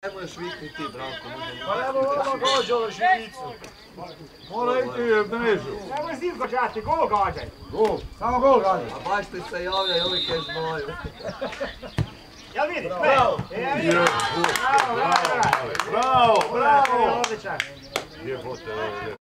Ajmo još vikni ti, Branko. Pa nemo odmah gađa na švicu. Mora iti u mrežu. Nemoj zim gađati, gol gađaj. Gol, samo gol gađaj. A baš ti se javlja i ovi kaj znaju. Jel vidiš? Bravo! Bravo, bravo! Bravo, bravo! Odličan. Jebote,